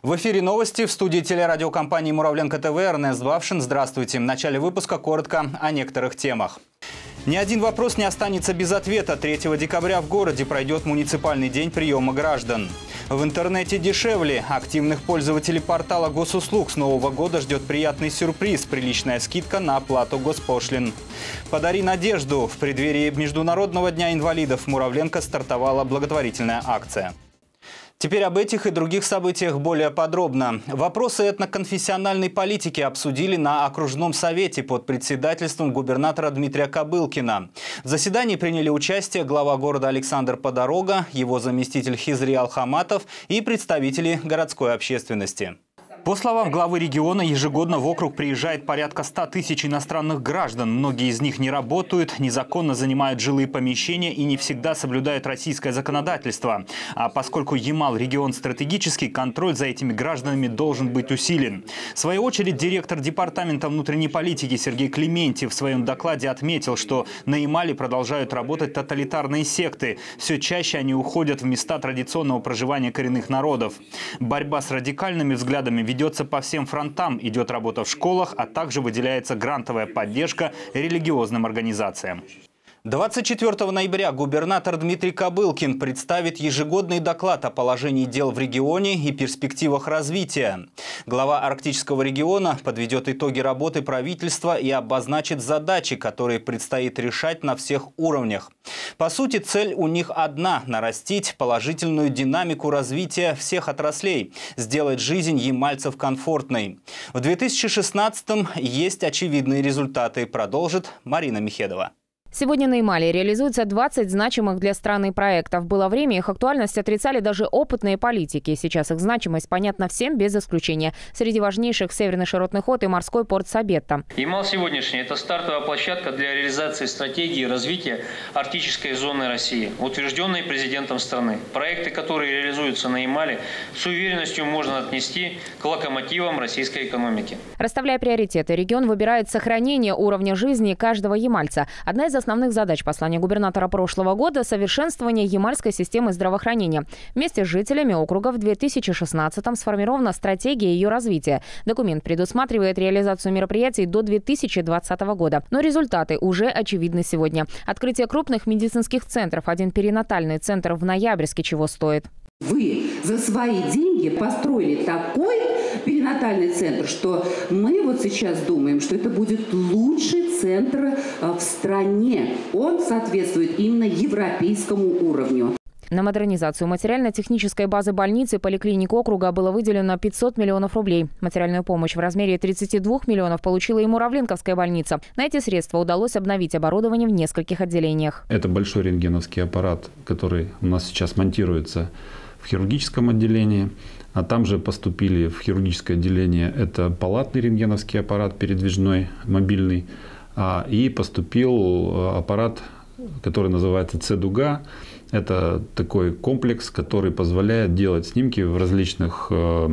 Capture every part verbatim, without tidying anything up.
В эфире новости, в студии телерадиокомпании «Муравленко ТВ» Эрнест Бавшин. Здравствуйте. В начале выпуска коротко о некоторых темах. Ни один вопрос не останется без ответа. третьего декабря в городе пройдет муниципальный день приема граждан. В интернете дешевле. Активных пользователей портала госуслуг с Нового года ждет приятный сюрприз – приличная скидка на оплату госпошлин. «Подари надежду». В преддверии Международного дня инвалидов в Муравленко стартовала благотворительная акция. Теперь об этих и других событиях более подробно. Вопросы этноконфессиональной политики обсудили на окружном совете под председательством губернатора Дмитрия Кобылкина. В заседании приняли участие глава города Александр Подорога, его заместитель Хизри Алхаматов и представители городской общественности. По словам главы региона, ежегодно в округ приезжает порядка ста тысяч иностранных граждан. Многие из них не работают, незаконно занимают жилые помещения и не всегда соблюдают российское законодательство. А поскольку Ямал – регион стратегический, контроль за этими гражданами должен быть усилен. В свою очередь, директор департамента внутренней политики Сергей Клементьев в своем докладе отметил, что на Ямале продолжают работать тоталитарные секты. Все чаще они уходят в места традиционного проживания коренных народов. Борьба с радикальными взглядами ведется Ведется по всем фронтам, идет работа в школах, а также выделяется грантовая поддержка религиозным организациям. двадцать четвёртого ноября губернатор Дмитрий Кобылкин представит ежегодный доклад о положении дел в регионе и перспективах развития. Глава Арктического региона подведет итоги работы правительства и обозначит задачи, которые предстоит решать на всех уровнях. По сути, цель у них одна – нарастить положительную динамику развития всех отраслей, сделать жизнь ямальцев комфортной. В две тысячи шестнадцатом есть очевидные результаты, продолжит Марина Михедова. Сегодня на Ямале реализуется двадцать значимых для страны проектов. Было время, их актуальность отрицали даже опытные политики. Сейчас их значимость понятна всем без исключения. Среди важнейших Северный широтный ход и морской порт Сабетта. Ямал сегодняшний – это стартовая площадка для реализации стратегии развития арктической зоны России, утвержденной президентом страны. Проекты, которые реализуются на Ямале, с уверенностью можно отнести к локомотивам российской экономики. Расставляя приоритеты, регион выбирает сохранение уровня жизни каждого ямальца. Одна из основных задач послания губернатора прошлого года – совершенствование ямальской системы здравоохранения. Вместе с жителями округа в две тысячи шестнадцатом сформирована стратегия ее развития. Документ предусматривает реализацию мероприятий до две тысячи двадцатого года. Но результаты уже очевидны сегодня. Открытие крупных медицинских центров, один перинатальный центр в Ноябрьске чего стоит. Вы за свои деньги построили такой перинатальный центр, что мы вот сейчас думаем, что это будет лучший центр в стране. Он соответствует именно европейскому уровню. На модернизацию материально-технической базы больницы и поликлиник округа было выделено пятьсот миллионов рублей. Материальную помощь в размере тридцати двух миллионов получила и Муравленковская больница. На эти средства удалось обновить оборудование в нескольких отделениях. Это большой рентгеновский аппарат, который у нас сейчас монтируется в хирургическом отделении. А там же поступили в хирургическое отделение это палатный рентгеновский аппарат, передвижной, мобильный. И поступил аппарат, который называется С-дуга. Это такой комплекс, который позволяет делать снимки в различных,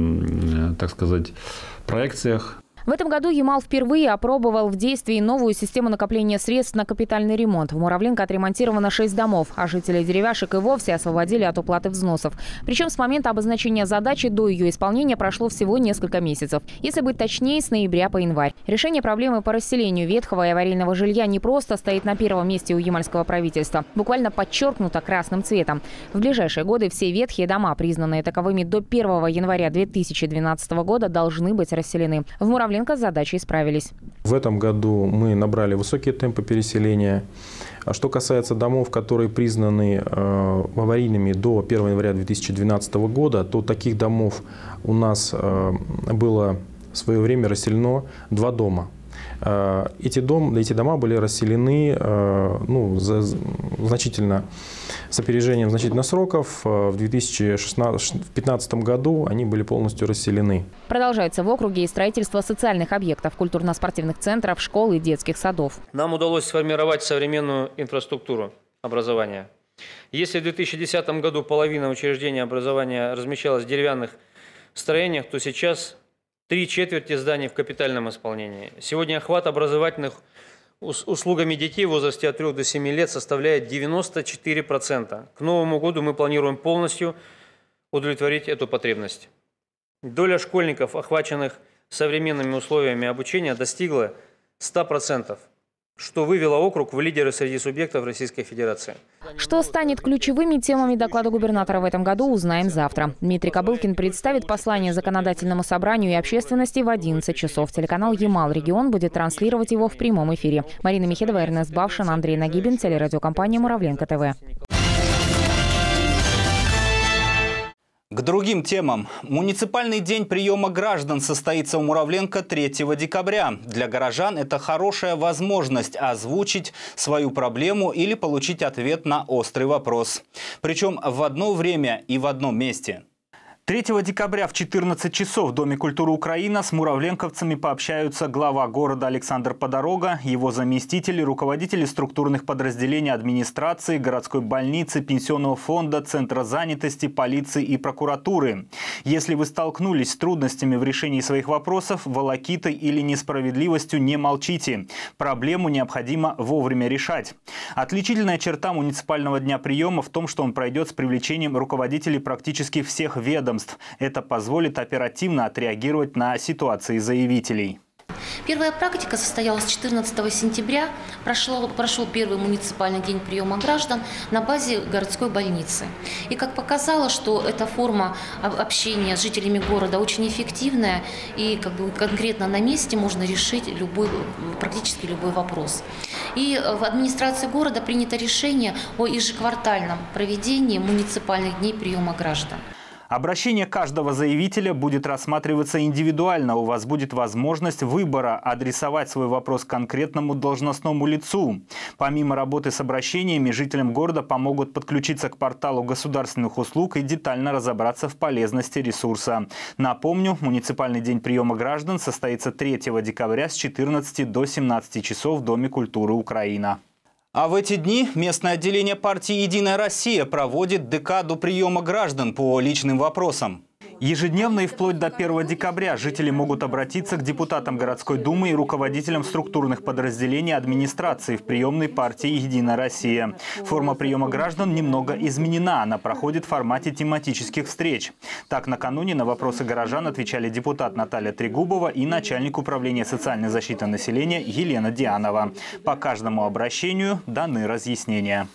так сказать, проекциях. В этом году Ямал впервые опробовал в действии новую систему накопления средств на капитальный ремонт. В Муравленко отремонтировано шесть домов, а жители деревяшек и вовсе освободили от уплаты взносов. Причем с момента обозначения задачи до ее исполнения прошло всего несколько месяцев. Если быть точнее, с ноября по январь. Решение проблемы по расселению ветхого и аварийного жилья не просто стоит на первом месте у ямальского правительства. Буквально подчеркнуто красным цветом. В ближайшие годы все ветхие дома, признанные таковыми до первого января две тысячи двенадцатого года, должны быть расселены. В Муравленко с задачей справились. В этом году мы набрали высокие темпы переселения. А что касается домов, которые признаны э, аварийными до первого января две тысячи двенадцатого года, то таких домов у нас э, было в свое время расселено два дома. Э, эти, дом, эти дома были расселены э, ну, за, значительно с опережением значительно сроков. В две тысячи пятнадцатом году они были полностью расселены. Продолжается в округе и строительство социальных объектов, культурно-спортивных центров, школ и детских садов. Нам удалось сформировать современную инфраструктуру образования. Если в две тысячи десятом году половина учреждений образования размещалась в деревянных строениях, то сейчас три четверти зданий в капитальном исполнении. Сегодня охват образовательных услугами детей в возрасте от трёх до семи лет составляет девяносто четыре процента. К Новому году мы планируем полностью удовлетворить эту потребность. доля школьников, охваченных современными условиями обучения, достигла ста процентов, что вывело округ в лидеры среди субъектов Российской Федерации. Что станет ключевыми темами доклада губернатора в этом году, узнаем завтра. Дмитрий Кобылкин представит послание законодательному собранию и общественности в одиннадцать часов. Телеканал «Ямал-Регион» будет транслировать его в прямом эфире. Марина Михедова, Эрнест Бавшин, Андрей Нагибин, телерадиокомпания «Муравленко ТВ». К другим темам. Муниципальный день приема граждан состоится у Муравленко третьего декабря. Для горожан это хорошая возможность озвучить свою проблему или получить ответ на острый вопрос. Причем в одно время и в одном месте. третьего декабря в четырнадцать часов в Доме культуры «Украина» с муравленковцами пообщаются глава города Александр Подорога, его заместители, руководители структурных подразделений администрации, городской больницы, пенсионного фонда, центра занятости, полиции и прокуратуры. Если вы столкнулись с трудностями в решении своих вопросов, волокитой или несправедливостью, не молчите. Проблему необходимо вовремя решать. Отличительная черта муниципального дня приема в том, что он пройдет с привлечением руководителей практически всех ведомств. Это позволит оперативно отреагировать на ситуации заявителей. Первая практика состоялась четырнадцатого сентября. Прошел, прошел первый муниципальный день приема граждан на базе городской больницы. И как показало, что эта форма общения с жителями города очень эффективная, и как бы конкретно на месте можно решить любой, практически любой вопрос. И в администрации города принято решение о ежеквартальном проведении муниципальных дней приема граждан. Обращение каждого заявителя будет рассматриваться индивидуально. У вас будет возможность выбора адресовать свой вопрос конкретному должностному лицу. Помимо работы с обращениями, жителям города помогут подключиться к порталу государственных услуг и детально разобраться в полезности ресурса. Напомню, муниципальный день приема граждан состоится третьего декабря с четырнадцати до семнадцати часов в Доме культуры «Украина». А в эти дни местное отделение партии «Единая Россия» проводит декаду приема граждан по личным вопросам. Ежедневно и вплоть до первого декабря жители могут обратиться к депутатам городской думы и руководителям структурных подразделений администрации в приемной партии «Единая Россия». Форма приема граждан немного изменена. Она проходит в формате тематических встреч. Так, накануне на вопросы горожан отвечали депутат Наталья Трегубова и начальник управления социальной защиты населения Елена Дианова. По каждому обращению даны разъяснения.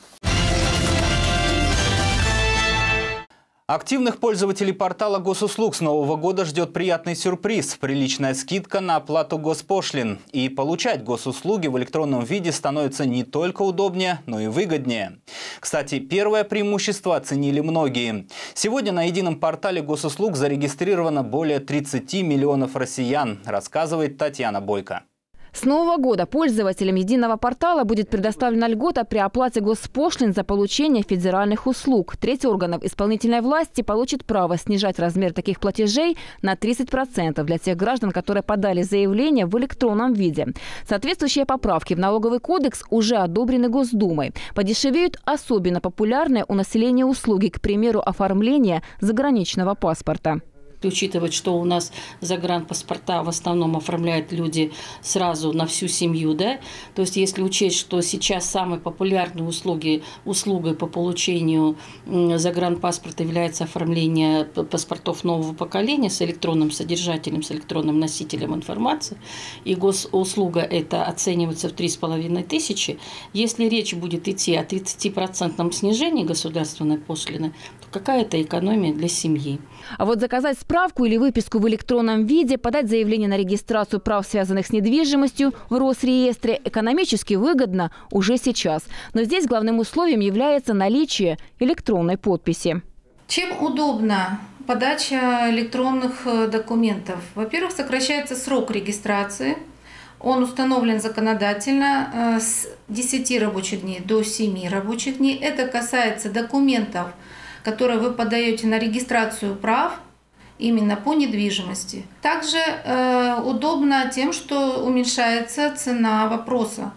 Активных пользователей портала госуслуг с Нового года ждет приятный сюрприз – приличная скидка на оплату госпошлин. И получать госуслуги в электронном виде становится не только удобнее, но и выгоднее. Кстати, первое преимущество оценили многие. Сегодня на едином портале госуслуг зарегистрировано более тридцати миллионов россиян, рассказывает Татьяна Бойко. С Нового года пользователям единого портала будет предоставлена льгота при оплате госпошлин за получение федеральных услуг. Треть органов исполнительной власти получит право снижать размер таких платежей на тридцать процентов для тех граждан, которые подали заявление в электронном виде. Соответствующие поправки в налоговый кодекс уже одобрены Госдумой. Подешевеют особенно популярные у населения услуги, к примеру, оформление заграничного паспорта. Учитывать, что у нас загранпаспорта в основном оформляют люди сразу на всю семью, да, то есть если учесть, что сейчас самой популярной услуги, услугой по получению загранпаспорта является оформление паспортов нового поколения с электронным содержателем, с электронным носителем информации, и госуслуга это оценивается в три с половиной тысячи, если речь будет идти о тридцатипроцентном снижении государственной пошлины, то какая-то экономия для семьи. А вот заказать справку или выписку в электронном виде, подать заявление на регистрацию прав, связанных с недвижимостью в Росреестре, экономически выгодно уже сейчас. Но здесь главным условием является наличие электронной подписи. Чем удобна подача электронных документов? Во-первых, сокращается срок регистрации. Он установлен законодательно с десяти рабочих дней до семи рабочих дней. Это касается документов, которые вы подаете на регистрацию прав именно по недвижимости. Также э, удобно тем, что уменьшается цена вопроса.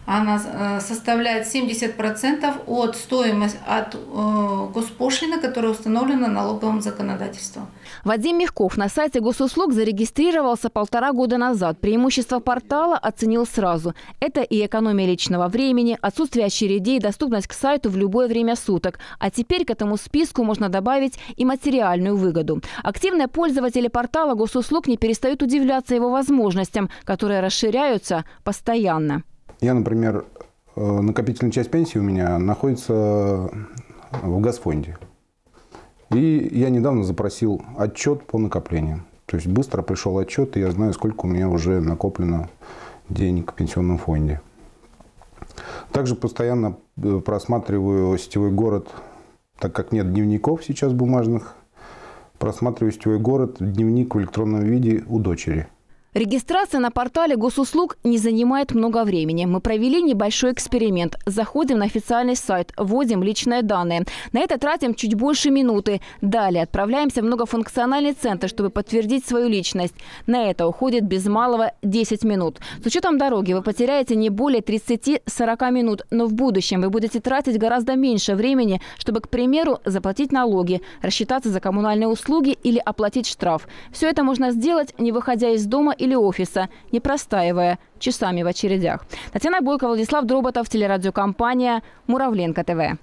Она составляет семьдесят процентов от стоимости, от э, госпошлины, которая установлена налоговым законодательством. Вадим Мягков на сайте госуслуг зарегистрировался полтора года назад. Преимущество портала оценил сразу. Это и экономия личного времени, отсутствие очередей, доступность к сайту в любое время суток. А теперь к этому списку можно добавить и материальную выгоду. Активные пользователи портала госуслуг не перестают удивляться его возможностям, которые расширяются постоянно. Я, например, накопительная часть пенсии у меня находится в Газфонде. И я недавно запросил отчет по накоплениям. То есть быстро пришел отчет, и я знаю, сколько у меня уже накоплено денег в пенсионном фонде. Также постоянно просматриваю сетевой город, так как нет дневников сейчас бумажных. Просматриваю сетевой город, дневник в электронном виде у дочери. Регистрация на портале госуслуг не занимает много времени. Мы провели небольшой эксперимент. Заходим на официальный сайт, вводим личные данные. На это тратим чуть больше минуты. Далее отправляемся в многофункциональный центр, чтобы подтвердить свою личность. На это уходит без малого десять минут. С учетом дороги вы потеряете не более тридцати-сорока минут. Но в будущем вы будете тратить гораздо меньше времени, чтобы, к примеру, заплатить налоги, рассчитаться за коммунальные услуги или оплатить штраф. Все это можно сделать, не выходя из дома или офиса, не простаивая часами в очередях. Татьяна Бойко, Владислав Дроботов, телерадиокомпания «Муравленко ТВ».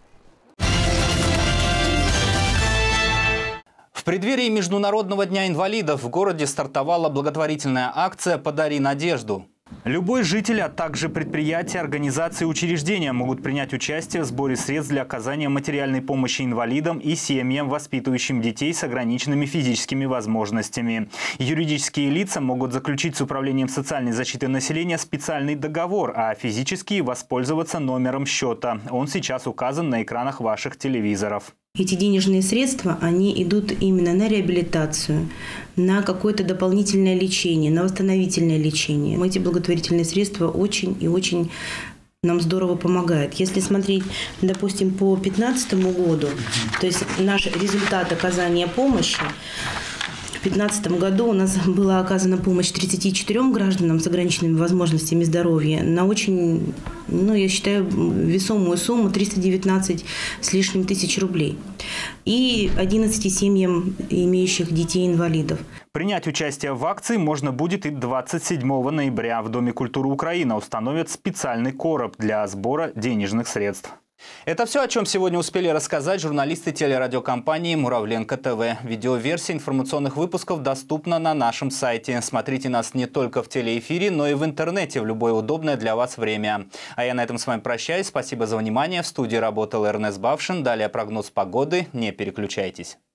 В преддверии Международного дня инвалидов в городе стартовала благотворительная акция «Подари надежду». Любой житель, а также предприятия, организации и учреждения могут принять участие в сборе средств для оказания материальной помощи инвалидам и семьям, воспитывающим детей с ограниченными физическими возможностями. Юридические лица могут заключить с Управлением социальной защиты населения специальный договор, а физические воспользоваться номером счета. Он сейчас указан на экранах ваших телевизоров. Эти денежные средства, они идут именно на реабилитацию, на какое-то дополнительное лечение, на восстановительное лечение. Эти благотворительные средства очень и очень нам здорово помогают. Если смотреть, допустим, по две тысячи пятнадцатому году, то есть наш результат оказания помощи, в две тысячи пятнадцатом году у нас была оказана помощь тридцати четырем гражданам с ограниченными возможностями здоровья на очень, ну, я считаю, весомую сумму триста девятнадцать с лишним тысяч рублей. И одиннадцати семьям, имеющих детей-инвалидов. Принять участие в акции можно будет и двадцать седьмого ноября. В Доме культуры Украина установят специальный короб для сбора денежных средств. Это все, о чем сегодня успели рассказать журналисты телерадиокомпании «Муравленко ТВ». Видеоверсия информационных выпусков доступна на нашем сайте. Смотрите нас не только в телеэфире, но и в интернете в любое удобное для вас время. А я на этом с вами прощаюсь. Спасибо за внимание. В студии работал Эрнест Бавшин. Далее прогноз погоды. Не переключайтесь.